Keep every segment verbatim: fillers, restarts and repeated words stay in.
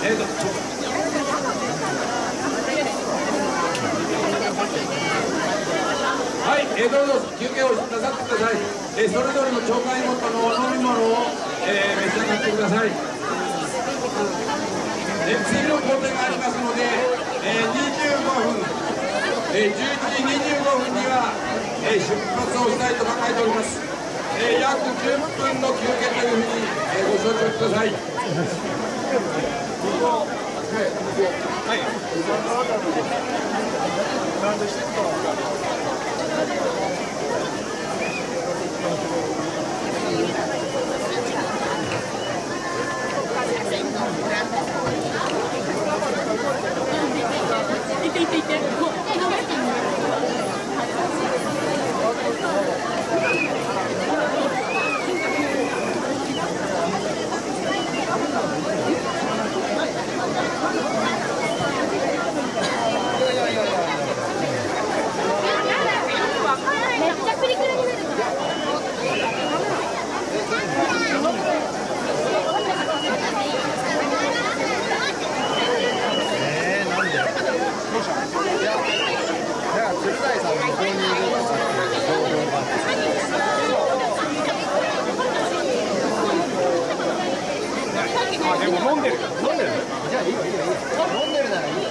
えーとはい、えー、どうぞ休憩をなさってください。えー、それぞれの町会ごとのお飲み物を、えー、召し上がってください。えー、次の工程がありますので、えー、にじゅうごふん、えー、じゅういちじにじゅうごふんには、えー、出発をしたいと考えております。えー、約じゅっぷんの休憩というふうに、えー、ご承知ください。はい。 いていていて。めっちゃプリクラになる。 えー、なんで？いや、だから鶴大さんがここにいるとかっていう情報があって。 あ、でも飲んでる。飲んでる。 じゃあいいよいいよいいよ。飲んでるならいいよ。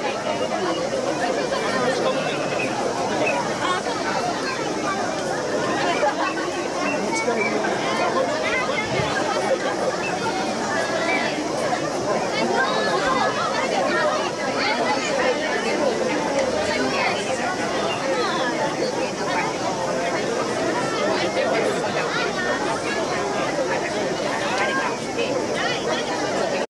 持ち帰り。